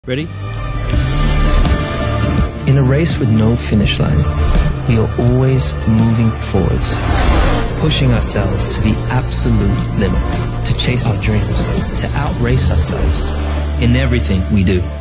Ready? In a race with no finish line, we are always moving forwards, pushing ourselves to the absolute limit, to chase our dreams, to outrace ourselves in everything we do.